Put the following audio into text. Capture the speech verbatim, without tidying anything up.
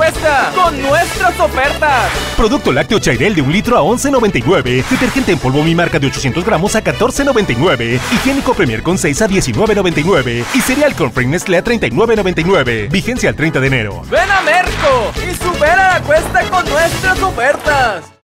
cuesta con nuestras ofertas. Producto lácteo Chairel de un litro a once noventa y nueve. Detergente en polvo Mi Marca de ochocientos gramos a catorce noventa y nueve. Higiénico Premier con seis a diecinueve noventa y nueve. Y cereal Cornflake Nestlé a treinta y nueve noventa y nueve. Vigencia al treinta de enero. Ven a Merco y supera la cuesta con nuestras ofertas.